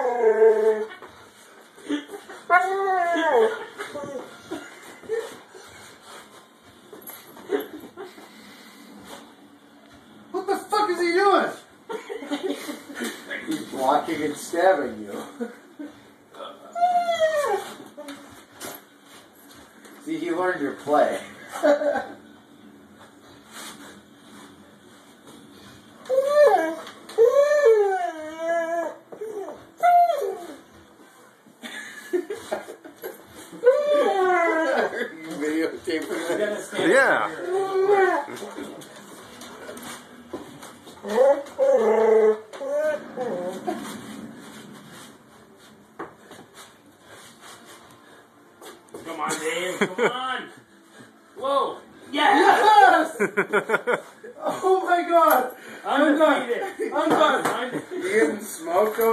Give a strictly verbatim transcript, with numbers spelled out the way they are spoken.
What the fuck is he doing? He's blocking and stabbing you. See, he learned your play. Yeah. Come on, Dave. Come on. Whoa. Yes! Oh my god! I'm I'm done. defeated. I'm done. You getting smoked over?